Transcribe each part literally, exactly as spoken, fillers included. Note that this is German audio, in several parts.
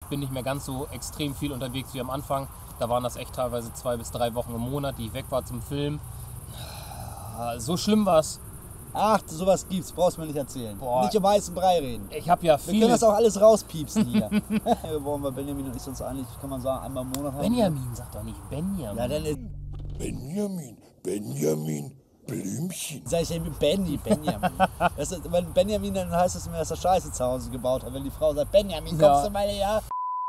bin nicht mehr ganz so extrem viel unterwegs wie am Anfang. Da waren das echt teilweise zwei bis drei Wochen im Monat, die ich weg war zum Film. So schlimm war es. Ach, sowas gibt's, brauchst du mir nicht erzählen. Boah. Nicht um heißen Brei reden. Ich habe ja viele... Wir können das auch alles rauspiepsen hier. Wir wollen bei Benjamin und ich uns eigentlich, kann man sagen, einmal im Monat haben. Benjamin, sag doch nicht Benjamin. Ja, dann ist Benjamin, Benjamin, Blümchen. sag ich eben Benny, Benjamin. Das ist, wenn Benjamin, dann heißt es mir, dass er Scheiße zu Hause gebaut hat. Wenn die Frau sagt, Benjamin, kommst Ja. du mal her?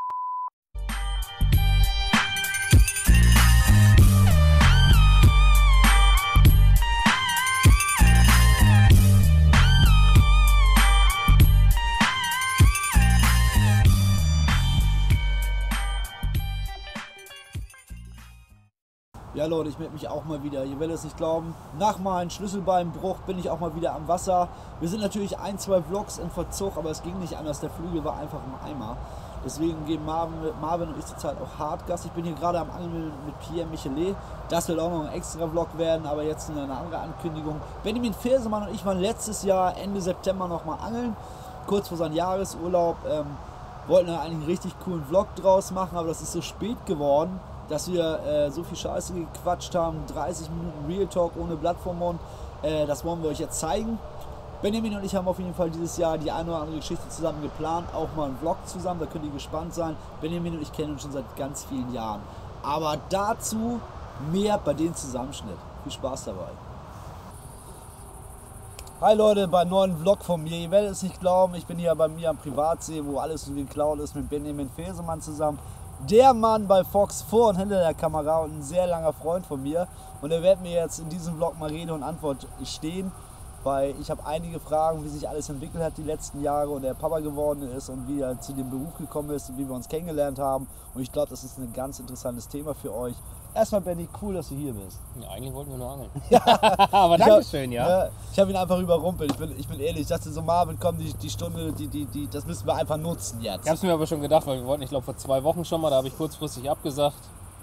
Ja Leute, ich melde mich auch mal wieder. Ihr werdet es nicht glauben, nach meinem Schlüsselbeinbruch bin ich auch mal wieder am Wasser. Wir sind natürlich ein, zwei Vlogs im Verzug, aber es ging nicht anders. Der Flügel war einfach im Eimer. Deswegen gehen Marvin, Marvin und ich zurzeit auch hart Gas. Ich bin hier gerade am Angeln mit Pierre Michelet. Das wird auch noch ein extra Vlog werden, aber jetzt eine andere Ankündigung. Benjamin Fersemann und ich waren letztes Jahr Ende September noch mal angeln, kurz vor seinem Jahresurlaub. Ähm, wollten da eigentlich einen richtig coolen Vlog draus machen, aber das ist so spät geworden, dass wir äh, so viel Scheiße gequatscht haben, dreißig Minuten Real Talk ohne Blatt vorm Mund. Äh, das wollen wir euch jetzt zeigen. Benjamin und ich haben auf jeden Fall dieses Jahr die eine oder andere Geschichte zusammen geplant, auch mal einen Vlog zusammen, da könnt ihr gespannt sein. Benjamin und ich kennen uns schon seit ganz vielen Jahren. Aber dazu mehr bei dem Zusammenschnitt. Viel Spaß dabei. Hi Leute, beim neuen Vlog von mir. Ihr werdet es nicht glauben, ich bin hier bei mir am Privatsee, wo alles so geklaut ist, mit Benjamin Fersemann zusammen. Der Mann bei Fox vor und hinter der Kamera und ein sehr langer Freund von mir. Und er wird mir jetzt in diesem Vlog mal Rede und Antwort stehen, weil ich habe einige Fragen, wie sich alles entwickelt hat die letzten Jahre und er Papa geworden ist und wie er zu dem Beruf gekommen ist und wie wir uns kennengelernt haben. Und ich glaube, das ist ein ganz interessantes Thema für euch. Erstmal Benny, cool, dass du hier bist. Ja, eigentlich wollten wir nur angeln. Aber Dankeschön, ja. ja. Ich habe ihn einfach überrumpelt, ich bin, ich bin ehrlich. Ich dachte so, Marvin, komm, die, die Stunde, die, die, die, das müssen wir einfach nutzen jetzt. Ich hab's mir aber schon gedacht, weil wir wollten, ich glaube vor zwei Wochen schon mal, da habe ich kurzfristig abgesagt.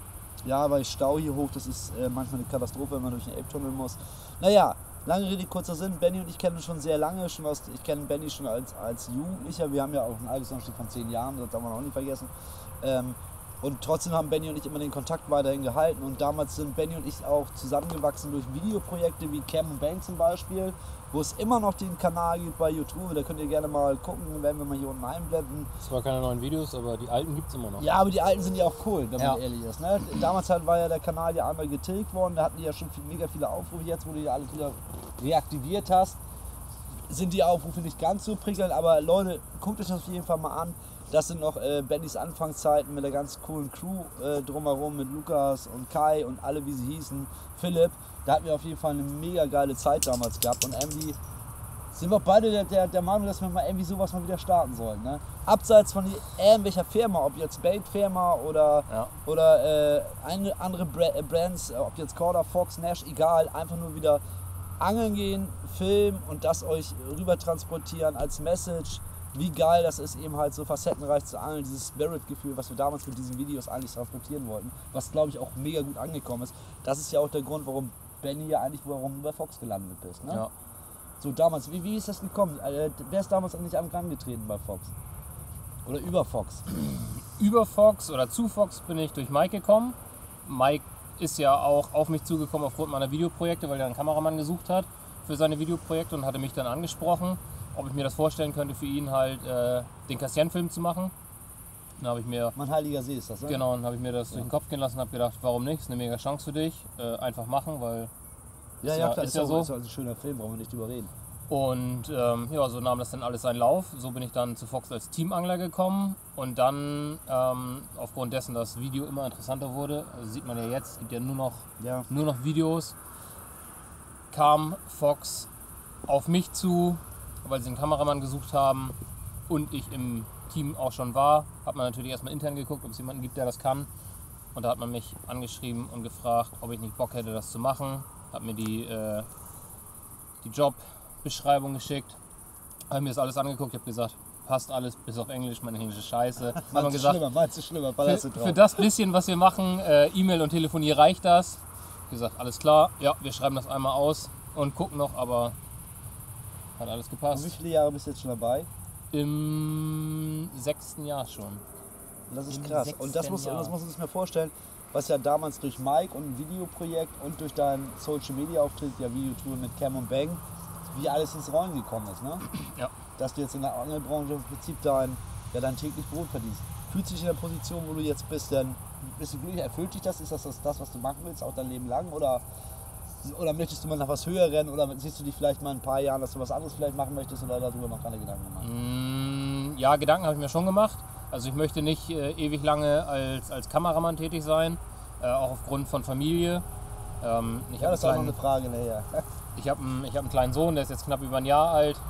Ja, weil Stau hier hoch, das ist äh, manchmal eine Katastrophe, wenn man durch den Elbtunnel muss. Naja, lange Rede, kurzer Sinn. Benny und ich kennen uns schon sehr lange. Schon aus, ich kenne Benny schon als, als Jugendlicher. Wir haben ja auch einen Altersunterschied von zehn Jahren, das darf man auch nicht vergessen. Ähm, und trotzdem haben Benny und ich immer den Kontakt weiterhin gehalten. Und damals sind Benny und ich auch zusammengewachsen durch Videoprojekte wie Cam und Bang zum Beispiel, wo es immer noch den Kanal gibt bei YouTube. Da könnt ihr gerne mal gucken, werden wir mal hier unten einblenden. Zwar keine neuen Videos, aber die alten gibt's immer noch. Ja, aber die alten sind ja auch cool, wenn Ja. man ehrlich ist. Ne? Damals halt war ja der Kanal ja einmal getilgt worden, da hatten die ja schon viel, mega viele Aufrufe. Jetzt, wo du ja alles wieder reaktiviert hast, sind die Aufrufe nicht ganz so prickelnd. Aber Leute, guckt euch das auf jeden Fall mal an. Das sind noch äh, Bennys Anfangszeiten mit der ganz coolen Crew äh, drumherum, mit Lukas und Kai und alle, wie sie hießen, Philipp. Da hatten wir auf jeden Fall eine mega geile Zeit damals gehabt und irgendwie sind wir beide der, der, der Meinung, dass wir mal irgendwie sowas mal wieder starten sollen. Ne? Abseits von irgendwelcher Firma, ob jetzt Bait-Firma oder, Ja. oder äh, eine andere Bra- Brands, ob jetzt Corda, Fox, Nash, egal, einfach nur wieder angeln gehen, filmen und das euch rüber transportieren als Message. Wie geil das ist, eben halt so facettenreich zu angeln, dieses Spirit-Gefühl, was wir damals mit diesen Videos eigentlich transportieren wollten, was glaube ich auch mega gut angekommen ist. Das ist ja auch der Grund, warum Benny ja eigentlich, warum du bei Fox gelandet bist. Ne? Ja. So damals, wie, wie ist das gekommen? Äh, wer ist damals eigentlich am Gang getreten bei Fox? Oder über Fox? Über Fox oder zu Fox bin ich durch Mike gekommen. Mike ist ja auch auf mich zugekommen aufgrund meiner Videoprojekte, weil er einen Kameramann gesucht hat für seine Videoprojekte und hatte mich dann angesprochen, ob ich mir das vorstellen könnte, für ihn halt äh, den Cassian-Film zu machen. Dann habe ich mir, Mein heiliger See ist das, ne? genau, dann habe ich mir das Ja. durch den Kopf gehen lassen und habe gedacht, warum nicht? Ist eine mega Chance für dich, äh, einfach machen, weil Ja, Ist ja, ja- klar, ist ist, ja ja so. so. Ist ein schöner Film, brauchen wir nicht drüber reden. Und ähm, ja, so nahm das dann alles seinen Lauf. So bin ich dann zu Fox als Teamangler gekommen und dann ähm, aufgrund dessen, dass das Video immer interessanter wurde, also sieht man ja jetzt, es gibt ja nur noch, Ja. nur noch Videos, kam Fox auf mich zu, weil sie einen Kameramann gesucht haben und ich im Team auch schon war. Hat man natürlich erstmal intern geguckt, ob es jemanden gibt, der das kann. Und da hat man mich angeschrieben und gefragt, ob ich nicht Bock hätte, das zu machen. Hat mir die, äh, die Jobbeschreibung geschickt. Habe mir das alles angeguckt. Ich habe gesagt, passt alles, bis auf Englisch, meine englische Scheiße. Hat man Meinst du gesagt, schlimmer, meinst du schlimmer, ballerst du für, drauf. für das bisschen, was wir machen, äh, E-Mail und Telefonie reicht das. Gesagt, alles klar, ja, wir schreiben das einmal aus und gucken noch, aber hat alles Und wie gepasst. viele Jahre bist du jetzt schon dabei? Im sechsten Jahr schon. Das ist Im krass. Und das sechsten muss, Jahr. das muss man sich mir vorstellen, was ja damals durch Mike und ein Videoprojekt und durch deinen Social Media Auftritt, ja Videotour mit Cam und Bang, wie alles ins Rollen gekommen ist. Ne? Ja. Dass du jetzt in der Angelbranche im Prinzip dein, ja, dein täglich Brot verdienst. Fühlst du dich in der Position, wo du jetzt bist, denn bist du glücklich? Erfüllt dich das? Ist das, das das, was du machen willst, auch dein Leben lang? Oder, oder möchtest du mal nach was höher rennen? Oder siehst du dich vielleicht mal in ein paar Jahren, dass du was anderes vielleicht machen möchtest oder darüber noch keine Gedanken gemacht? Mm, ja, Gedanken habe ich mir schon gemacht. Also ich möchte nicht äh, ewig lange als, als Kameramann tätig sein, äh, auch aufgrund von Familie. Ähm, ich Ja, hab das ist auch noch einen eine Frage nachher. Ich habe einen, ich hab einen kleinen Sohn, der ist jetzt knapp über ein Jahr alt.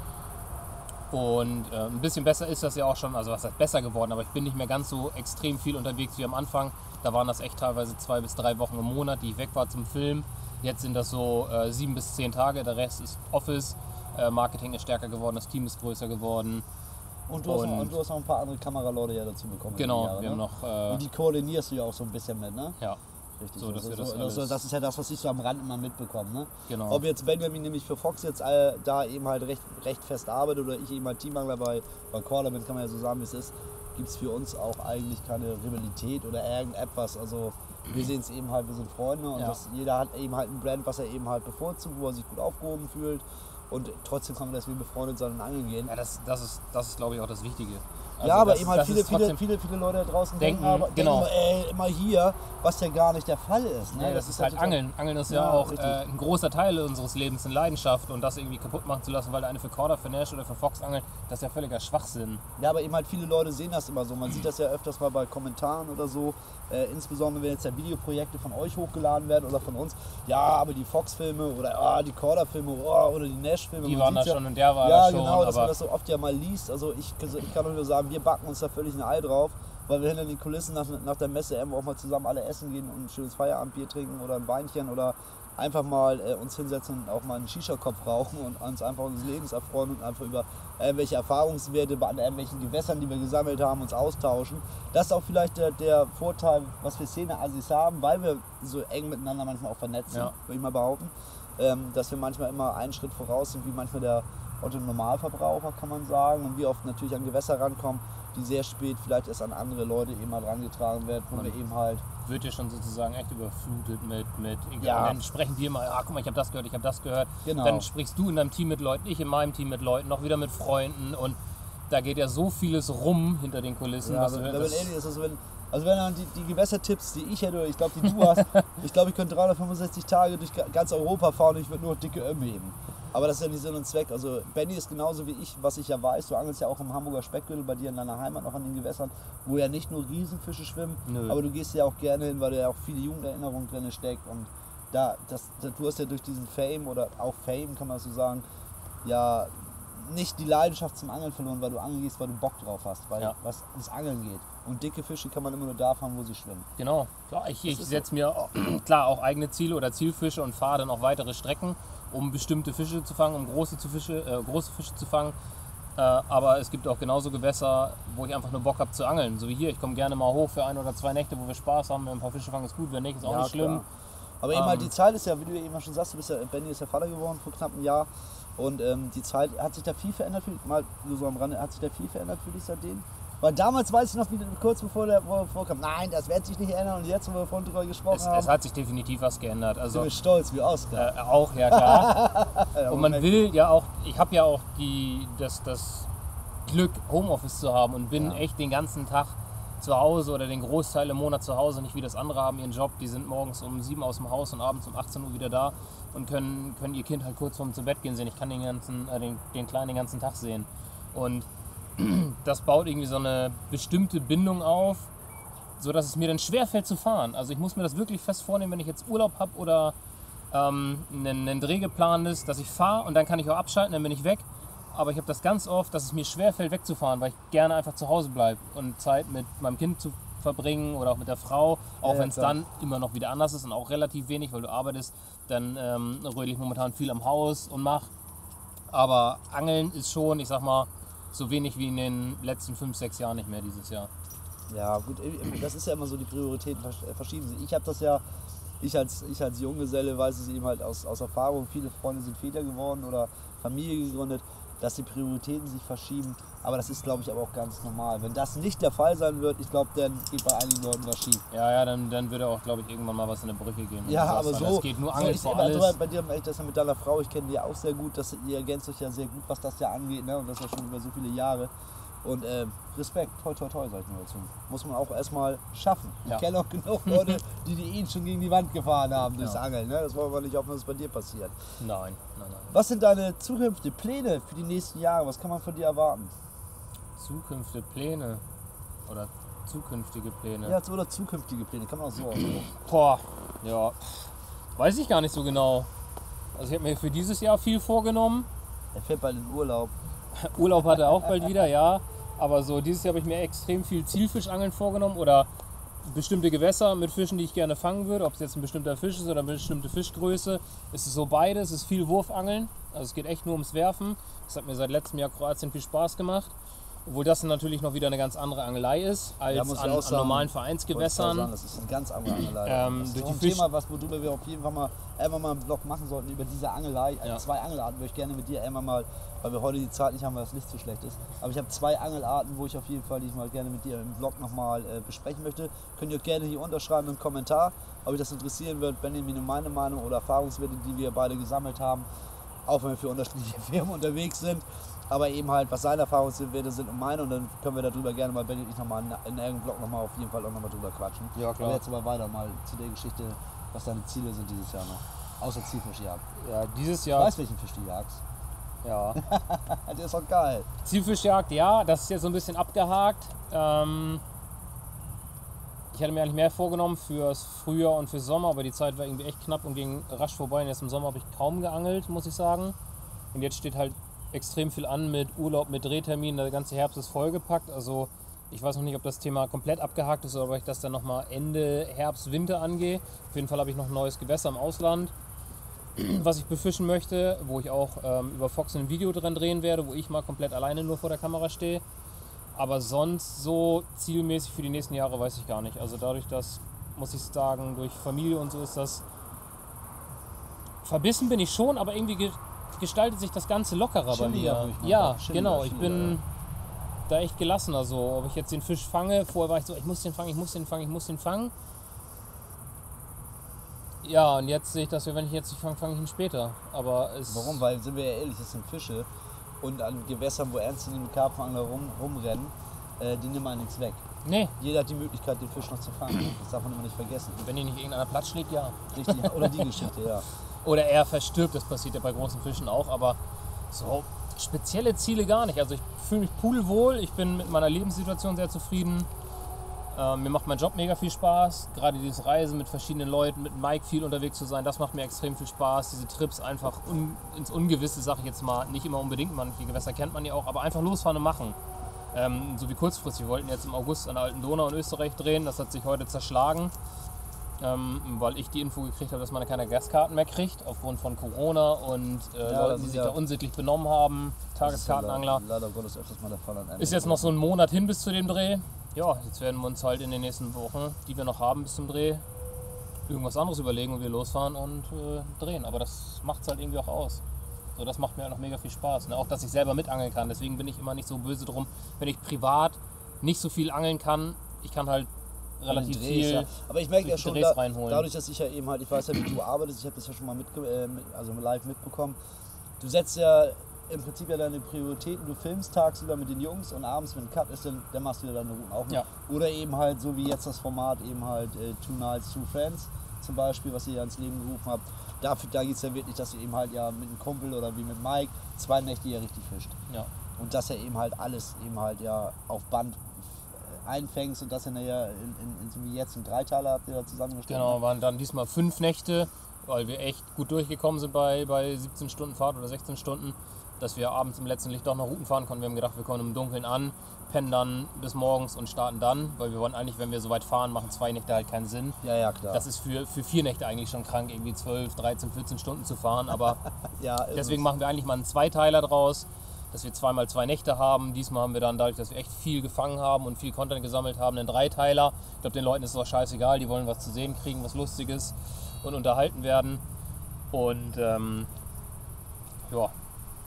Und äh, ein bisschen besser ist das ja auch schon, also was heißt besser geworden, aber ich bin nicht mehr ganz so extrem viel unterwegs wie am Anfang. Da waren das echt teilweise zwei bis drei Wochen im Monat, die ich weg war zum Film. Jetzt sind das so äh, sieben bis zehn Tage, der Rest ist Office. Äh, Marketing ist stärker geworden, das Team ist größer geworden. Und du, hast Und- noch, und du hast noch ein paar andere Kameraleute ja dazu bekommen. über die Genau, Jahre, wir haben ne? noch, äh, Und die koordinierst du ja auch so ein bisschen mit, ne? ja, Richtig. So, dass Also wir das so, alles- das, das ist ja das, was ich so am Rand immer mitbekomme. Ne? genau. Ob jetzt Benjamin nämlich für Fox jetzt äh, da eben halt recht, recht fest arbeitet oder ich eben halt Teamangler bei, bei Corderman, kann man ja so sagen, wie es ist, gibt es für uns auch eigentlich keine Rivalität oder irgendetwas. Also wir sehen es eben halt, wir sind Freunde und Ja. das, jeder hat eben halt ein Brand, was er eben halt bevorzugt, wo er sich gut aufgehoben fühlt. Und trotzdem kann man deswegen befreundet sein und angeln gehen. Ja, das, das ist, das ist glaube ich, auch das Wichtige. Also ja, aber das- eben halt das viele, ist viele, trotzdem- viele, viele Leute da draußen denken, Denken, aber, genau. denken immer, ey, immer hier, was ja gar nicht der Fall ist. Ne? Nee, das, ist halt total- Angeln. Angeln ist ja, Ja, auch richtig. äh, ein großer Teil unseres Lebens, eine Leidenschaft. Und das irgendwie kaputt machen zu lassen, weil der eine für Korder, für Nash oder für Fox angelt, das ist ja völliger Schwachsinn. Ja, aber eben halt viele Leute sehen das immer so. Man sieht das ja öfters mal bei Kommentaren oder so. Äh, insbesondere wenn jetzt ja Videoprojekte von euch hochgeladen werden oder von uns. Ja, aber die Fox-Filme oder ah, die Korder-Filme oh, oder die Nash-Filme. Die man waren da sieht's schon und der war ja, da schon. genau, dass man aber das so oft ja mal liest. Also ich, ich kann nur sagen, wir backen uns da völlig ein Ei drauf, weil wir hinter den Kulissen nach, nach der Messe irgendwo auch mal zusammen alle essen gehen und ein schönes Feierabendbier trinken oder ein Weinchen oder einfach mal äh, uns hinsetzen und auch mal einen Shisha-Kopf rauchen und uns einfach unseres Lebens erfreuen und einfach über irgendwelche Erfahrungswerte an irgendwelchen Gewässern, die wir gesammelt haben, uns austauschen. Das ist auch vielleicht der, der Vorteil, was wir Szene-Assis haben, weil wir so eng miteinander manchmal auch vernetzt sind, Ja. würde ich mal behaupten, ähm, dass wir manchmal immer einen Schritt voraus sind, wie manchmal der Otto Normalverbraucher, kann man sagen, und wir oft natürlich an Gewässer rankommen, die sehr spät vielleicht erst an andere Leute eben mal rangetragen werden, wo Man- wir eben halt, wird ja schon sozusagen echt überflutet mit, mit Ja. und dann sprechen wir mal, ah, guck mal, ich habe das gehört, ich habe das gehört. Genau. Dann sprichst du in deinem Team mit Leuten, ich in meinem Team mit Leuten, noch wieder mit Freunden und da geht ja so vieles rum hinter den Kulissen. ja, was wenn, wir- wenn das- ehrlich ist, also wenn, also wenn dann die, die Gewässertipps, die ich hätte, oder ich glaube, die du hast, ich glaube, ich könnte dreihundertfünfundsechzig Tage durch ga- ganz Europa fahren und ich würde nur dicke Ömme heben. Aber das ist ja nicht Sinn und Zweck. Also Benny ist genauso wie ich, was ich ja weiß, du angelst ja auch im Hamburger Speckgürtel bei dir in deiner Heimat noch an den Gewässern, wo ja nicht nur Riesenfische schwimmen, Nö. aber du gehst ja auch gerne hin, weil da ja auch viele Jugenderinnerungen drin steckt und da, das, das, du hast ja durch diesen Fame oder auch Fame, kann man so sagen, ja nicht die Leidenschaft zum Angeln verloren, weil du angeln gehst, weil du Bock drauf hast, weil Ja. was ins Angeln geht. Und dicke Fische kann man immer nur da fahren, wo sie schwimmen. Genau, klar, ich, ich ist setze mir auch- klar auch eigene Ziele oder Zielfische und fahre dann auch weitere Strecken, um bestimmte Fische zu fangen, um große, zu Fische, äh, große Fische zu fangen. Äh, aber es gibt auch genauso Gewässer, wo ich einfach nur Bock habe zu angeln. So wie hier, ich komme gerne mal hoch für ein oder zwei Nächte, wo wir Spaß haben. Wenn ein paar Fische fangen, ist gut, wenn nicht, ist auch Ja, nicht schlimm. klar. Aber eben halt Ähm, die Zeit ist ja, wie du eben schon sagst, du bist ja, Benny ist ja Vater geworden vor knapp einem Jahr. Und ähm, die Zeit, hat sich da viel verändert für mal nur so am Rande, hat sich da viel verändert für dich seitdem? Weil damals weiß ich noch, wie, kurz bevor der wo er vorkam, nein, das wird sich nicht ändern. Und jetzt, wo wir vorhin drüber gesprochen Es, haben, es hat sich definitiv was geändert. sind Also wir stolz wie Oscar. äh, auch, ja klar. Ja, Und man Moment. will ja auch, ich habe ja auch die, das, das Glück, Homeoffice zu haben und bin Ja. echt den ganzen Tag zu Hause oder den Großteil im Monat zu Hause, nicht wie das andere haben ihren Job. Die sind morgens um sieben aus dem Haus und abends um achtzehn Uhr wieder da und können, können ihr Kind halt kurz vorm zu Bett gehen sehen. Ich kann den, ganzen, äh, den, den Kleinen den ganzen Tag sehen. Und das baut irgendwie so eine bestimmte Bindung auf, sodass es mir dann schwerfällt zu fahren. Also ich muss mir das wirklich fest vornehmen, wenn ich jetzt Urlaub habe oder ähm, einen, einen Dreh geplant ist, dass ich fahre und dann kann ich auch abschalten, dann bin ich weg. Aber ich habe das ganz oft, dass es mir schwerfällt wegzufahren, weil ich gerne einfach zu Hause bleibe und Zeit mit meinem Kind zu verbringen oder auch mit der Frau, auch Ja, ja, wenn es klar. dann immer noch wieder anders ist und auch relativ wenig, weil du arbeitest, dann ähm, rödel ich momentan viel am Haus und mach. Aber Angeln ist schon, ich sag mal, so wenig wie in den letzten fünf, sechs Jahren nicht mehr dieses Jahr. Ja, gut, das ist ja immer so, die Prioritäten vers- verschieden sind. Ich habe das ja, ich als, ich als Junggeselle weiß es eben halt aus, aus Erfahrung, viele Freunde sind Väter geworden oder Familie gegründet. dass die Prioritäten sich verschieben. Aber das ist, glaube ich, aber auch ganz normal. Wenn das nicht der Fall sein wird, ich glaube, dann geht bei einigen Leuten was schief. Ja, ja, dann, dann würde auch, glaube ich, irgendwann mal was in der Brüche gehen. Ja, aber sagst, so. Es geht nur so Angeln ich vor immer, alles. also bei dir, das ja mit deiner Frau, ich kenne die ja auch sehr gut, dass ihr ergänzt euch ja sehr gut, was das ja angeht, ne? Und das ja schon über so viele Jahre. Und äh, Respekt, toi toi toi, sag ich nur dazu. Muss man auch erstmal schaffen. Ich Ja. kenne auch genug Leute, die die ihn schon gegen die Wand gefahren haben durchs Ja. Angeln. Ne? Das wollen wir nicht hoffen, dass es bei dir passiert. Nein, nein, nein. Was sind deine zukünftigen Pläne für die nächsten Jahre? Was kann man von dir erwarten? Zukünftige Pläne oder zukünftige Pläne. Ja, oder zukünftige Pläne, kann man auch so ausdrücken. Boah, ja, weiß ich gar nicht so genau. Also ich habe mir für dieses Jahr viel vorgenommen. Er fährt bald in Urlaub. Urlaub hat er auch bald wieder, ja. Aber so dieses Jahr habe ich mir extrem viel Zielfischangeln vorgenommen oder bestimmte Gewässer mit Fischen, die ich gerne fangen würde. Ob es jetzt ein bestimmter Fisch ist oder eine bestimmte Fischgröße. Es ist so beides. Es ist viel Wurfangeln. Also es geht echt nur ums Werfen. Das hat mir seit letztem Jahr Kroatien viel Spaß gemacht. Obwohl das natürlich noch wieder eine ganz andere Angelei ist als Ja, muss ich an, auch an sagen. normalen Wollte ich Vereinsgewässern. sagen, das ist ein ganz anderer Angelei. Ähm, das ist durch auch die ein Fisch- Thema, was, worüber wir auf jeden Fall mal, einmal mal einen Vlog machen sollten über diese Angelei. Äh, Ja. Zwei Angelarten würde ich gerne mit dir einmal mal, weil wir heute die Zeit nicht haben, weil das Licht so schlecht ist. Aber ich habe zwei Angelarten, wo ich auf jeden Fall, die ich mal gerne mit dir im Vlog nochmal äh, besprechen möchte. Könnt ihr auch gerne hier unterschreiben im Kommentar, ob euch das interessieren wird, wenn ihr mir meine Meinung oder Erfahrungswerte, die wir beide gesammelt haben, auch wenn wir für unterschiedliche Firmen unterwegs sind. Aber eben halt, was seine Erfahrungswerte sind und meine, und dann können wir darüber gerne mal, Benny und ich nochmal in irgendeinem Vlog nochmal auf jeden Fall auch nochmal drüber quatschen. Ja, klar. Aber jetzt aber weiter mal zu der Geschichte, was deine Ziele sind dieses Jahr noch. Außer Zielfischjagd. Ja, dieses Ich Jahr. weiß, welchen Fisch du jagst. Ja. Der ist doch geil. Zielfischjagd, ja, das ist jetzt so ein bisschen abgehakt. Ähm, ich hatte mir eigentlich mehr vorgenommen fürs Frühjahr und fürs Sommer, aber die Zeit war irgendwie echt knapp und ging rasch vorbei. Und jetzt im Sommer habe ich kaum geangelt, muss ich sagen. Und jetzt steht halt extrem viel an mit Urlaub, mit Drehterminen. Der ganze Herbst ist vollgepackt. Also ich weiß noch nicht, ob das Thema komplett abgehakt ist oder ob ich das dann nochmal Ende Herbst, Winter angehe. Auf jeden Fall habe ich noch ein neues Gewässer im Ausland, was ich befischen möchte, wo ich auch ähm, über Fox ein Video dran drehen werde, wo ich mal komplett alleine nur vor der Kamera stehe. Aber sonst so zielmäßig für die nächsten Jahre weiß ich gar nicht. Also dadurch, dass, muss ich sagen, durch Familie und so ist das... Verbissen bin ich schon, aber irgendwie ge gestaltet sich das Ganze lockerer bei Chilliger, mir. würde ich mal Ja, sagen. Chilliger, genau. Ich chilliger, bin ja. da echt gelassener so. Ob ich jetzt den Fisch fange, vorher war ich so, ich muss den fangen, ich muss den fangen, ich muss den fangen. Ja, und jetzt sehe ich das, wenn ich jetzt nicht fange, fange ich ihn später. Aber es... Warum? Weil, sind wir ja ehrlich, das sind Fische. Und an Gewässern, wo ernstzunehmende Karpfenangler rum, rumrennen, äh, die nehmen einem nichts weg. Nee, Jeder hat die Möglichkeit, den Fisch noch zu fangen. Das darf man immer nicht vergessen. wenn ihn nicht irgendeiner Platz schlägt, ja. Richtig. Oder die Geschichte, ja. Oder er verstirbt, das passiert ja bei großen Fischen auch, aber so spezielle Ziele gar nicht. Also ich fühle mich pudelwohl, ich bin mit meiner Lebenssituation sehr zufrieden. Ähm, mir macht mein Job mega viel Spaß, gerade dieses Reisen mit verschiedenen Leuten, mit Mike viel unterwegs zu sein, das macht mir extrem viel Spaß. Diese Trips einfach un ins Ungewisse, sage ich jetzt mal, nicht immer unbedingt, manche Gewässer kennt man ja auch, aber einfach losfahren und machen. Ähm, so wie kurzfristig, wir wollten jetzt im August an der Alten Donau in Österreich drehen, das hat sich heute zerschlagen. Ähm, weil ich die Info gekriegt habe, dass man keine Gaskarten mehr kriegt, aufgrund von Corona und äh, Ja, Leuten, das die ist sich ja- da unsittlich benommen haben, Das ist ja Tageskartenangler. le- Leider Gottes öfters mal der Fall an einem. Ist jetzt noch so ein Monat hin bis zu dem Dreh. Ja, jetzt werden wir uns halt in den nächsten Wochen, die wir noch haben bis zum Dreh, irgendwas anderes überlegen und wir losfahren und äh, drehen. Aber das macht es halt irgendwie auch aus. So, das macht mir halt noch mega viel Spaß. Ne? Auch, dass ich selber mitangeln kann. Deswegen bin ich immer nicht so böse drum, wenn ich privat nicht so viel angeln kann. Ich kann halt relativ Drehs, viel... ja. Aber ich merke ja durch die schon, Drehs da, reinholen. dadurch, dass ich ja eben halt, ich weiß ja, wie du arbeitest, ich habe das ja schon mal mit, äh, mit, also live mitbekommen. Du setzt ja im Prinzip ja deine Prioritäten, du filmst tagsüber mit den Jungs und abends, wenn ein Cut ist, dann, dann machst du ja deine Routen auch mit. Ja. Oder eben halt, so wie jetzt das Format, eben halt äh, Two Nights, Two Friends zum Beispiel, was ihr ja ins Leben gerufen habt. Dafür, da geht es ja wirklich, dass du eben halt ja mit einem Kumpel oder wie mit Mike zwei Nächte ja richtig fischt. Ja. Und das ja eben halt alles eben halt ja auf Band einfängst und das in der, in, in, in so wie jetzt ein Dreiteiler habt ihr da zusammengestellt. Genau, waren dann diesmal fünf Nächte, weil wir echt gut durchgekommen sind bei, bei siebzehn Stunden Fahrt oder sechzehn Stunden, dass wir abends im letzten Licht doch noch Routen fahren konnten. Wir haben gedacht, wir kommen im Dunkeln an, pennen dann bis morgens und starten dann, weil wir wollen eigentlich, wenn wir so weit fahren, machen zwei Nächte halt keinen Sinn. Ja, ja, klar. Das ist für, für vier Nächte eigentlich schon krank, irgendwie zwölf, dreizehn, vierzehn Stunden zu fahren, aber ja, deswegen machen wir eigentlich mal einen Zweiteiler draus, dass wir zweimal zwei Nächte haben. Diesmal haben wir dann, dadurch, dass wir echt viel gefangen haben und viel Content gesammelt haben, einen Dreiteiler. Ich glaube, den Leuten ist es auch scheißegal, die wollen was zu sehen kriegen, was Lustiges und unterhalten werden. Und ähm, ja,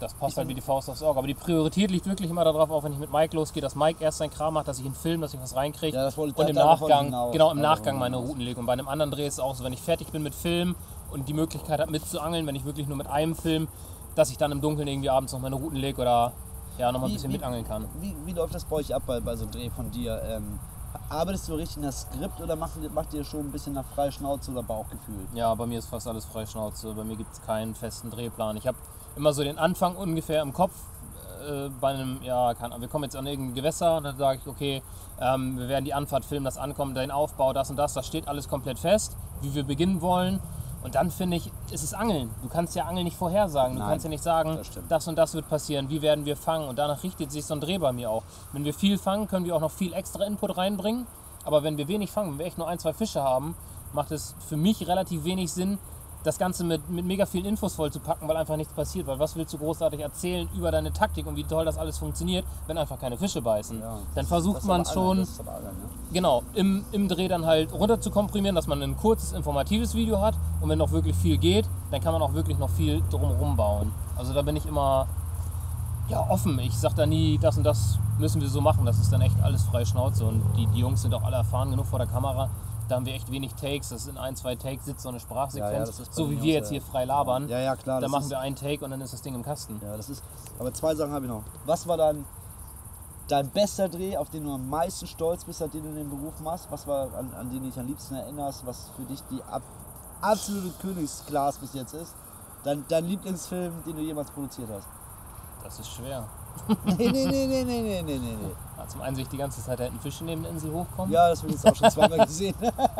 Das passt halt wie die Faust aufs Auge. Aber die Priorität liegt wirklich immer darauf, auch wenn ich mit Mike losgehe, dass Mike erst seinen Kram macht, dass ich ihn filme, dass ich was reinkriege. Ja, das wollte ich- und im da- darauf wollte ich Nachgang, hinaus. genau, im Darauf Nachgang wollte ich meine hinaus. Routen lege. Und bei einem anderen Dreh ist es auch so, wenn ich fertig bin mit Film und die Möglichkeit habe mitzuangeln, wenn ich wirklich nur mit einem Film, dass ich dann im Dunkeln irgendwie abends noch meine Routen lege oder ja, noch mal ein Wie- bisschen wie- mitangeln kann. Wie, wie läuft das bei euch ab bei, bei so einem Dreh von dir? Ähm, arbeitest du richtig in das Skript oder macht, macht ihr schon ein bisschen nach freier Schnauze oder Bauchgefühl? Ja, bei mir ist fast alles Freischnauze. Bei mir gibt es keinen festen Drehplan. Ich habe immer so den Anfang ungefähr im Kopf. Äh, bei einem, ja, kann, wir kommen jetzt an irgendein Gewässer und dann sage ich, okay, ähm, wir werden die Anfahrt filmen, das Ankommen, den Aufbau, das und das, das steht alles komplett fest, wie wir beginnen wollen. Und dann finde ich, ist es Angeln. Du kannst ja Angeln nicht vorhersagen. Du Nein, kannst ja nicht sagen, das stimmt. das und das wird passieren, wie werden wir fangen. Und danach richtet sich so ein Dreh bei mir auch. Wenn wir viel fangen, können wir auch noch viel extra Input reinbringen. Aber wenn wir wenig fangen, wenn wir echt nur ein, zwei Fische haben, macht es für mich relativ wenig Sinn, das Ganze mit, mit mega vielen Infos voll zu packen, weil einfach nichts passiert. Weil was willst du großartig erzählen über deine Taktik und wie toll das alles funktioniert, wenn einfach keine Fische beißen? Ja, dann das ist- versucht das ist man aber schon, Angeln, das ist aber Angeln, ne? genau, im, im Dreh dann halt runter zu komprimieren, dass man ein kurzes, informatives Video hat. Und wenn noch wirklich viel geht, dann kann man auch wirklich noch viel drumherum bauen. Also da bin ich immer ja, offen. Ich sag da nie, das und das müssen wir so machen. Das ist dann echt alles freie Schnauze. Und die, die Jungs sind auch alle erfahren genug vor der Kamera. Da haben wir echt wenig Takes. Das ist in ein, zwei Takes sitzt so eine Sprachsequenz. Ja, ja, das ist bei so den wie Jungs, wir jetzt ja. hier frei labern. Ja, ja, klar. Da das machen ist, wir einen Take und dann ist das Ding im Kasten. Ja, das ist. Aber zwei Sachen habe ich noch. Was war dann dein bester Dreh, auf den du am meisten stolz bist, seitdem du den Beruf machst? Was war, an, an den du dich am liebsten erinnerst, was für dich die ab, absolute Königsklasse bis jetzt ist? Dein, dein Lieblingsfilm, den du jemals produziert hast? Das ist schwer. Nee, nee, nee, nee, nee, nee, nee, nee, nee. Ja, zum einen sehe ich die ganze Zeit da hinten Fische neben der Insel hochkommen. Ja, das habe ich jetzt auch schon zweimal gesehen.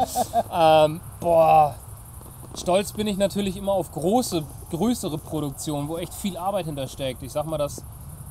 Ähm, boah, stolz bin ich natürlich immer auf große, größere Produktionen, wo echt viel Arbeit hintersteckt. Ich sag mal, das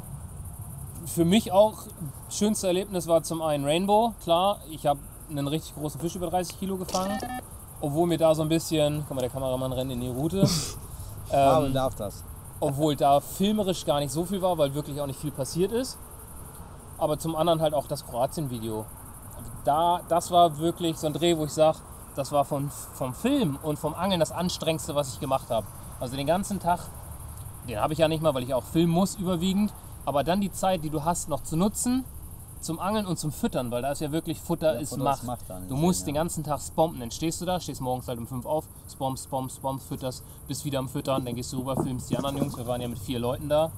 für mich auch schönste Erlebnis war zum einen Rainbow. Klar, ich habe einen richtig großen Fisch über dreißig Kilo gefangen, obwohl mir da so ein bisschen, guck mal, der Kameramann rennt in die Route. Aber Ähm, darf das. obwohl da filmerisch gar nicht so viel war, weil wirklich auch nicht viel passiert ist. Aber zum anderen halt auch das Kroatien-Video. Da, das war wirklich so ein Dreh, wo ich sage, das war von, vom Film und vom Angeln das Anstrengendste, was ich gemacht habe. Also den ganzen Tag, den habe ich ja nicht mal, weil ich auch filmen muss überwiegend. Aber dann die Zeit, die du hast, noch zu nutzen, zum Angeln und zum Füttern, weil da ist ja wirklich Futter Ja, ist Futter Macht. ist Macht dann, Du deswegen, musst ja. den ganzen Tag spompen. Dann stehst du da, stehst morgens halt um fünf auf, spompst, spompst, spompst, fütterst, bist wieder am Füttern, dann gehst du rüber, filmst die anderen Jungs. Wir waren ja mit vier Leuten da.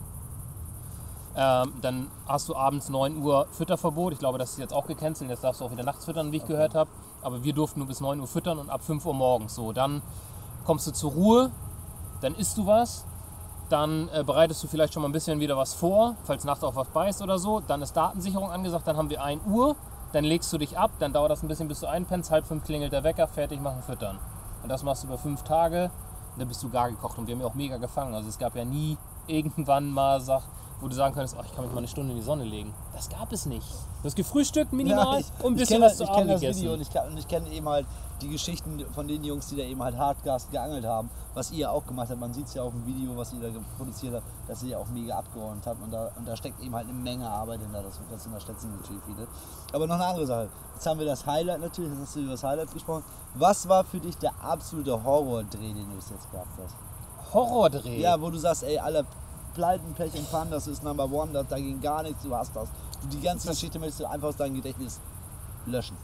Ähm, dann hast du abends neun Uhr Fütterverbot. Ich glaube, das ist jetzt auch gecancelt. Jetzt darfst du auch wieder nachts füttern, wie ich Okay. gehört habe. Aber wir durften nur bis neun Uhr füttern und ab fünf Uhr morgens. So, dann kommst du zur Ruhe, dann isst du was, dann äh, bereitest du vielleicht schon mal ein bisschen wieder was vor, falls nachts auch was beißt oder so. Dann ist Datensicherung angesagt, dann haben wir ein Uhr, dann legst du dich ab, dann dauert das ein bisschen, bis du einpennst. Halb fünf klingelt der Wecker, fertig machen, füttern. Und das machst du über fünf Tage, und dann bist du gar gekocht. Und wir haben ja auch mega gefangen. Also es gab ja nie irgendwann mal, sag, wo du sagen könntest, ach, ich kann mich mal eine Stunde in die Sonne legen. Das gab es nicht. Du hast gefrühstückt minimal ich, und ein ich bisschen kenn was das, zu ich Abend kenn das gegessen. Video und ich, kann- und ich kenne eben halt die Geschichten von den Jungs, die da eben halt Hardcast geangelt haben, was ihr auch gemacht habt. Man sieht es ja auf dem Video, was ihr da produziert habt, dass ihr ja auch mega abgeräumt habt und da, und da steckt eben halt eine Menge Arbeit hinter, das, das unterschätzen natürlich viele. Aber noch eine andere Sache, jetzt haben wir das Highlight natürlich, jetzt hast du über das Highlight gesprochen. Was war für dich der absolute Horror-Dreh, den du bis jetzt gehabt hast? Horrordreh. Ja, wo du sagst, ey, alle Pleiten, Pech und Pannen, das ist Number One, da, da ging gar nichts, du hast das. Du, die ganze Geschichte möchtest du einfach aus deinem Gedächtnis löschen.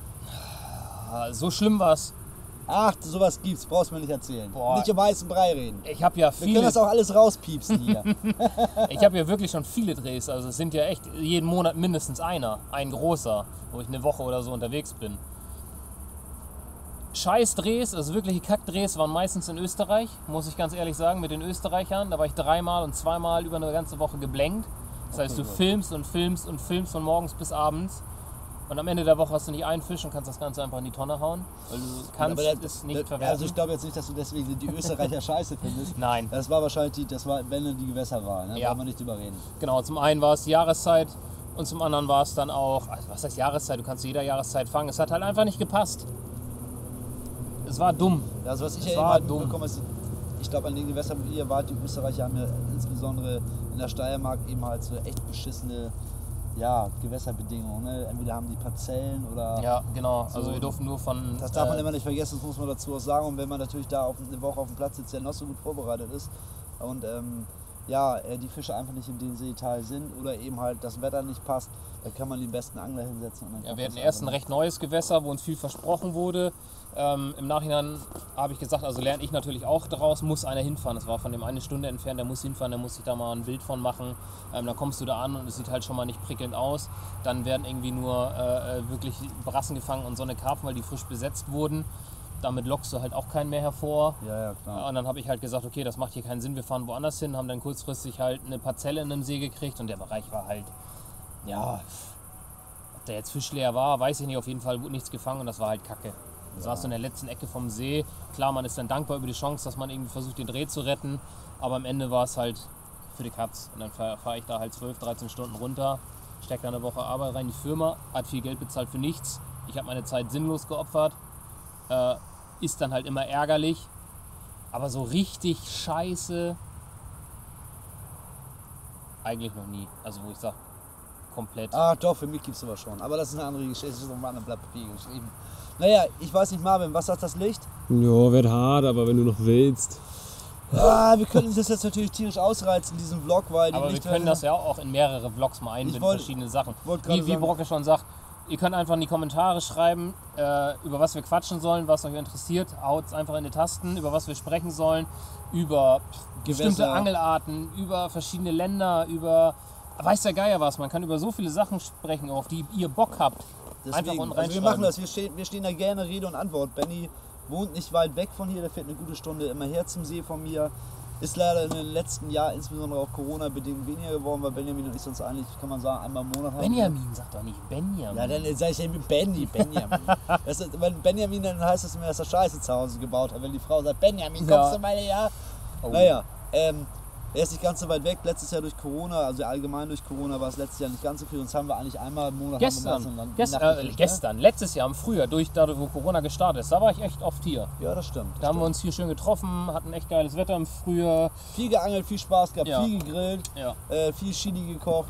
Ah, so schlimm war's. Ach, sowas gibt's, brauchst du mir nicht erzählen. Boah. Nicht um heißen Brei reden. Ich habe ja Wir können viele, das auch alles rauspiepsen hier. ich habe ja wirklich schon viele Drehs. Also es sind ja echt jeden Monat mindestens einer, ein großer, wo ich eine Woche oder so unterwegs bin. Scheiß Drehs, also wirkliche Kackdrehs waren meistens in Österreich, muss ich ganz ehrlich sagen, mit den Österreichern. Da war ich dreimal und zweimal über eine ganze Woche geblenkt. Das heißt, du Okay, gut. filmst und filmst und filmst von morgens bis abends. Und am Ende der Woche hast du nicht einen Fisch und kannst das Ganze einfach in die Tonne hauen, weil du kannst Aber das- es nicht das- verwerten. Also ich glaube jetzt nicht, dass du deswegen die Österreicher scheiße findest. Nein. Das war wahrscheinlich die, das war, wenn dann die Gewässerwahl, ne? Ja. Wollen wir nicht drüber reden. Genau, zum einen war es die Jahreszeit und zum anderen war es dann auch, also was heißt Jahreszeit, du kannst zu jeder Jahreszeit fangen. Es hat halt einfach nicht gepasst. Es war dumm. Also was ich Das ja eben war halt dumm. mitbekomme, ist, ich glaube an den Gewässern, wo ihr wart, die Österreicher haben ja insbesondere in der Steiermark eben halt so echt beschissene ja, Gewässerbedingungen. Ne? Entweder haben die Parzellen oder... Ja, genau. So. Also wir durften nur von... Das darf man äh, immer nicht vergessen, das muss man dazu auch sagen. Und wenn man natürlich da auf eine Woche auf dem Platz sitzt, der noch so gut vorbereitet ist und ähm, ja, äh, die Fische einfach nicht in dem Seeteil sind oder eben halt das Wetter nicht passt, da kann man den besten Angler hinsetzen. Und dann Ja, wir hatten erst ein recht neues Gewässer, wo uns viel versprochen wurde. Ähm, Im Nachhinein habe ich gesagt, also lerne ich natürlich auch daraus, muss einer hinfahren. Das war von dem eine Stunde entfernt, der muss hinfahren, der muss sich da mal ein Bild von machen. Ähm, dann kommst du da an und es sieht halt schon mal nicht prickelnd aus. Dann werden irgendwie nur äh, wirklich Brassen gefangen und so eine Karpfen, weil die frisch besetzt wurden. Damit lockst du halt auch keinen mehr hervor. Ja, ja, klar. Und dann habe ich halt gesagt, okay, das macht hier keinen Sinn, wir fahren woanders hin, haben dann kurzfristig halt eine Parzelle in einem See gekriegt und der Bereich war halt, ja, ob der jetzt fischleer war, weiß ich nicht, auf jeden Fall wurde nichts gefangen und das war halt kacke. Du saß in der letzten Ecke vom See, klar, man ist dann dankbar über die Chance, dass man irgendwie versucht, den Dreh zu retten, aber am Ende war es halt für die Katz. Und dann fahre fahr ich da halt zwölf, dreizehn Stunden runter, stecke da eine Woche Arbeit rein, die Firma hat viel Geld bezahlt für nichts, ich habe meine Zeit sinnlos geopfert. Äh, ist dann halt immer ärgerlich, aber so richtig scheiße eigentlich noch nie. Also wo ich sage, komplett. Ah, doch, für mich gibt es aber schon. Aber das ist eine andere Geschichte, das ist auf einem Blatt Papier geschrieben. Naja, ich weiß nicht, Marvin, was sagt das Licht? Ja, wird hart, aber wenn du noch willst. Ah, wir können uns das jetzt natürlich tierisch ausreizen, diesen Vlog, weil die Aber wir Lichtwerte- können das ja auch in mehrere Vlogs mal einbinden, wollt- verschiedene Sachen. wollt gerade Wie, wie sagen- Brocke schon sagt, ihr könnt einfach in die Kommentare schreiben, äh, über was wir quatschen sollen, was euch interessiert. Haut einfach in die Tasten, über was wir sprechen sollen, über bestimmte Gewässer. Angelarten, über verschiedene Länder, über weiß der Geier was. Man kann über so viele Sachen sprechen, auf die ihr Bock habt. Einfach Deswegen, unten also wir reinschreiben. machen das, wir stehen, wir stehen da gerne Rede und Antwort. Benny wohnt nicht weit weg von hier, der fährt eine gute Stunde immer her zum See von mir. Ist leider in den letzten Jahren, insbesondere auch Corona-bedingt, weniger geworden, weil Benjamin und ich sonst eigentlich, kann man sagen, einmal im Monat haben. Benjamin, sagt doch nicht Benjamin. Ja, dann sag ich ja mit Benny, Benjamin. Das ist, wenn Benjamin, dann heißt das immer, dass er Scheiße zu Hause gebaut hat. Wenn die Frau sagt, Benjamin, kommst Ja. du mal her? Oh. Naja, ähm, er ist nicht ganz so weit weg. Letztes Jahr durch Corona, also allgemein durch Corona war es letztes Jahr nicht ganz so viel. Sonst haben wir eigentlich einmal im Monat Gestern, haben wir mal so einen gest, äh, Nachtgefischt, ne? gestern, letztes Jahr im Frühjahr, durch dadurch, wo Corona gestartet ist, da war ich echt oft hier. Ja, das stimmt. Das Da haben wir stimmt. uns hier schön getroffen, hatten echt geiles Wetter im Frühjahr. Viel geangelt, viel Spaß gehabt, Ja. viel gegrillt, Ja, äh, viel Chili gekocht.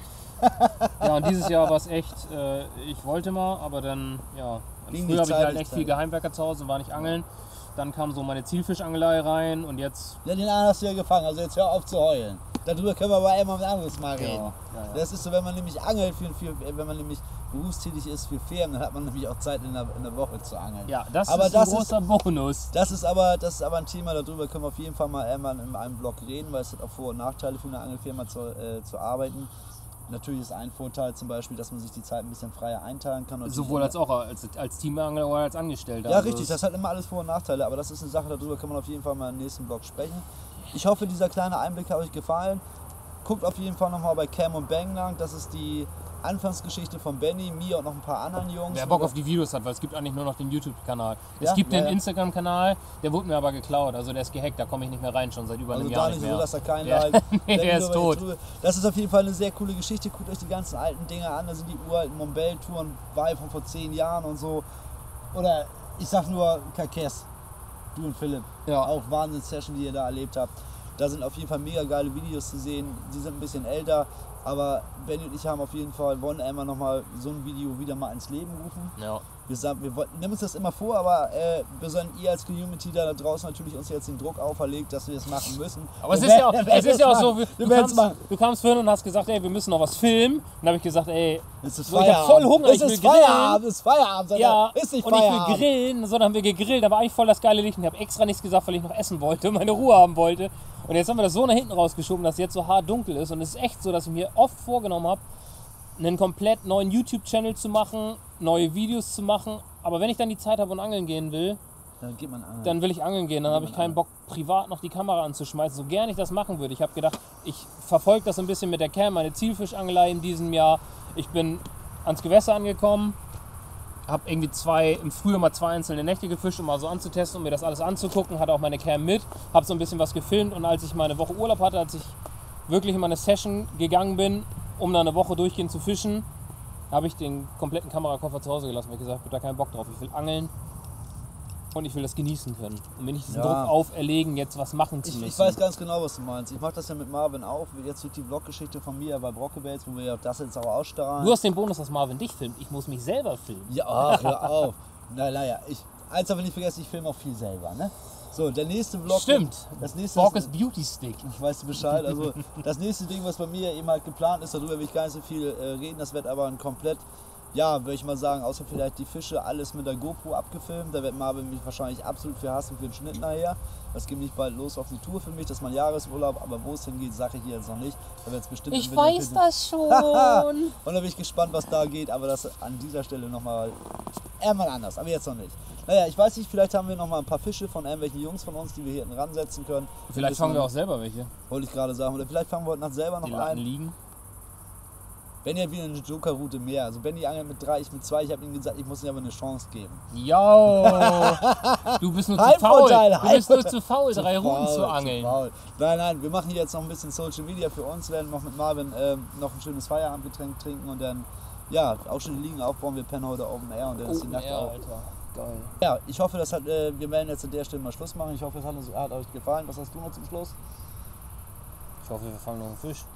ja und dieses Jahr war es echt, äh, ich wollte mal, aber dann, ja, Ging früher die habe ich Zeit halt nicht echt viel Zeit. Geheimwerker zu Hause und war nicht angeln. Dann kam so meine Zielfischangelei rein und jetzt, Ja, den einen hast du ja gefangen, also jetzt hör auf zu heulen. Darüber können wir aber einmal ein anderes Mal reden. ja, ja, ja. Das ist so, wenn man nämlich angelt, für, für, wenn man nämlich berufstätig ist für Firmen, dann hat man nämlich auch Zeit in der, in der Woche zu angeln. ja, das Aber ist das ein großer Bonus. Das ist aber, das ist aber ein Thema, darüber können wir auf jeden Fall mal einmal in einem Blog reden, weil es hat auch Vor- und Nachteile für eine Angelfirma zu, äh, zu arbeiten. Natürlich ist ein Vorteil zum Beispiel, dass man sich die Zeit ein bisschen freier einteilen kann. Natürlich Sowohl immer- als auch als, als Teamangler oder als Angestellter. Ja, Also richtig, das hat immer alles Vor- und Nachteile, aber das ist eine Sache, darüber kann man auf jeden Fall mal im nächsten Blog sprechen. Ich hoffe, dieser kleine Einblick hat euch gefallen. Guckt auf jeden Fall nochmal bei Cam und Bang lang, das ist die Anfangsgeschichte von Benny, mir und noch ein paar anderen Jungs. Wer Bock auf die Videos hat, weil es gibt eigentlich nur noch den YouTube-Kanal. Es Ja? gibt Ja, den ja. Instagram-Kanal, der wurde mir aber geklaut, also der ist gehackt, da komme ich nicht mehr rein, schon seit über Also einem da Jahr nicht nicht so, mehr. dass er keinen Der- Like. nee, Benny der ist nur tot. bei YouTube. Das ist auf jeden Fall eine sehr coole Geschichte. Guckt euch die ganzen alten Dinge an. Da sind die uralten Mombell-Touren bei von vor zehn Jahren und so. Oder ich sag nur Kakes, du und Philipp. Ja. Auch Wahnsinns-Session, die ihr da erlebt habt. Da sind auf jeden Fall mega geile Videos zu sehen. Die sind ein bisschen älter. Aber Benny und ich haben auf jeden Fall, wollen einmal nochmal so ein Video wieder mal ins Leben rufen. Ja. Wir, sagen, wir wollten, nehmen uns das immer vor, aber äh, besonders ihr als Community da draußen natürlich uns jetzt den Druck auferlegt, dass wir das machen müssen. Aber es Wir ist ja auch, werden- wir es ist werden ja auch es so, machen. du, Wir werden es kamst, machen. du kamst vorhin und hast gesagt, ey, wir müssen noch was filmen. Und dann habe ich gesagt, ey, Es ist so, ich hab voll Hunger, Es ich will ist grillen. Feierabend, es ist Feierabend. Sag Ja, mal, ist nicht und ich Feierabend. will grillen. So, dann haben wir gegrillt, da war eigentlich voll das geile Licht. Und ich habe extra nichts gesagt, weil ich noch essen wollte und meine Ruhe haben wollte. Und jetzt haben wir das so nach hinten rausgeschoben, dass es jetzt so hart dunkel ist. Und es ist echt so, dass ich mir oft vorgenommen habe, einen komplett neuen YouTube-Channel zu machen, neue Videos zu machen. Aber wenn ich dann die Zeit habe und angeln gehen will, Dann geht man an. dann will ich angeln gehen. Dann habe ich keinen Bock, privat noch die Kamera anzuschmeißen, so gern ich das machen würde. Ich habe gedacht, ich verfolge das ein bisschen mit der Cam, meine Zielfischangelei in diesem Jahr. Ich bin ans Gewässer angekommen, habe irgendwie zwei, im Frühjahr mal zwei einzelne Nächte gefischt, um mal so anzutesten, um mir das alles anzugucken. Hatte auch meine Cam mit, habe so ein bisschen was gefilmt. Und als ich mal eine Woche Urlaub hatte, als ich wirklich in meine Session gegangen bin, um dann eine Woche durchgehend zu fischen, habe ich den kompletten Kamerakoffer zu Hause gelassen. Weil ich gesagt habe, ich habe da keinen Bock drauf. Ich will angeln und ich will das genießen können. Und mir nicht diesen Ja. Druck auferlegen, jetzt was machen zu Ich, müssen. ich weiß ganz genau, was du meinst. Ich mache das ja mit Marvin auch. Jetzt durch die Vloggeschichte von mir bei Brockebels, wo wir ja das jetzt auch ausstrahlen. Du hast den Bonus, dass Marvin dich filmt. Ich muss mich selber filmen. Ja, ach, hör auf. Na, naja, ich, eins darf ich nicht vergessen, ich filme auch viel selber, ne? So, der nächste Vlog. Stimmt. Das nächste Borkes ist, Beauty Stick. ich weiß Bescheid. Also das nächste Ding, was bei mir eben halt geplant ist, darüber will ich gar nicht so viel äh, reden. Das wird aber ein komplett, ja, würde ich mal sagen, außer vielleicht die Fische, alles mit der GoPro abgefilmt. Da wird Marvin mich wahrscheinlich absolut für hassen für den Schnitt nachher. Das geht nicht bald los auf die Tour für mich. Das ist mein Jahresurlaub. Aber wo es hingeht, sage ich hier jetzt noch nicht. Da wird's bestimmt Ich im weiß Winter- das schon. Und da bin ich gespannt, was da geht. Aber das an dieser Stelle nochmal einmal anders. Aber jetzt noch nicht. Naja, ich weiß nicht, vielleicht haben wir noch mal ein paar Fische von irgendwelchen Jungs von uns, die wir hier hinten ransetzen können. Vielleicht Wissen fangen wir auch selber welche. Wollte ich gerade sagen. Oder vielleicht fangen wir heute Nacht selber noch Die Latten ein. liegen. Benny hat wieder eine Joker-Route mehr. Also Benny angelt mit drei, ich mit zwei. Ich habe ihm gesagt, ich muss ihm aber eine Chance geben. Jo! Du bist nur zu faul. Heimvorteil, Du bist nur Heimvorteil. zu faul, drei Zu Routen faul, zu angeln. faul. Nein, nein, wir machen hier jetzt noch ein bisschen Social Media für uns, werden noch mit Marvin ähm, noch ein schönes Feierabendgetränk trinken und dann, ja, auch schon die Liegen aufbauen. Wir pennen heute Open Air und dann ist die Nacht ja, auch. Alter. Geil. Ja, ich hoffe, das hat, äh, wir werden jetzt an der Stelle mal Schluss machen. Ich hoffe, es hat, uns, hat euch gefallen. Was hast du noch zum Schluss? Ich hoffe, wir fangen noch einen Fisch.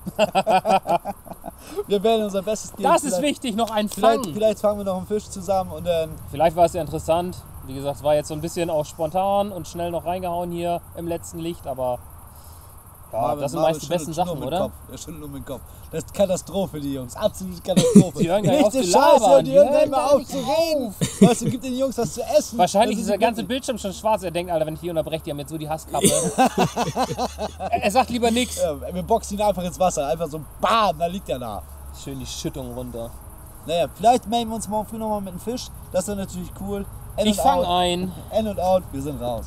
Wir werden unser Bestes geben. Das ist Vielleicht- wichtig, noch einen Vielleicht, Fang. vielleicht fangen wir noch einen Fisch zusammen und dann. Vielleicht war es ja interessant. Wie gesagt, es war jetzt so ein bisschen auch spontan und schnell noch reingehauen hier im letzten Licht, aber ja, Marvin- das sind Marvin meist die schüttelt besten nur Sachen, mit oder? Kopf. Er schüttelt nur mit dem Kopf. Das ist Katastrophe, die Jungs. Absolute Katastrophe. Die hören gar nicht auf Richtige zu labern. Scheiße, die Die hören hören gar nicht mehr gar auf nicht zu reden. Weißt du, gib den Jungs was zu essen. Wahrscheinlich Das ist der ganze wirklich- Bildschirm schon schwarz. Er denkt, Alter, wenn ich die unterbreche, die haben jetzt so die Hasskappe. er er sagt lieber nichts. Ja, wir boxen ihn einfach ins Wasser. Einfach so BAM, da liegt er da. Schön die Schüttung runter. Naja, vielleicht melden wir uns morgen früh nochmal mit einem Fisch. Das wäre natürlich cool. In Ich und fange out. ein. In und out, wir sind raus.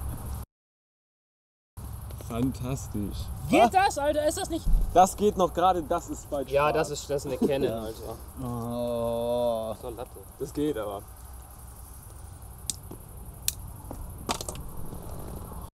Fantastisch. Geht das, Alter? Ist das nicht? Das geht noch gerade, das ist bald Ja, Spaß. das ist, das ist eine Canon, Alter. Oh. So Latte. Das geht aber.